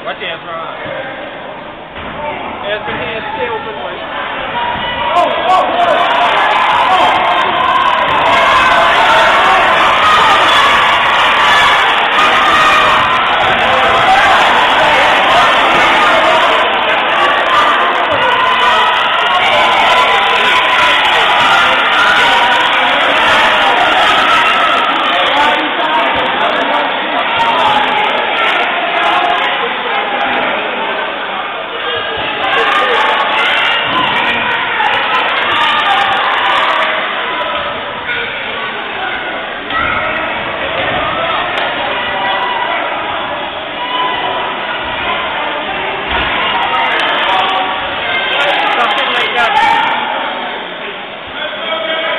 Watch your hands, Ron. Hands and hands, stay open, boy.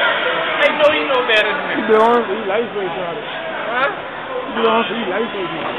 He belongs to life right now. Huh? He belongs to life right now.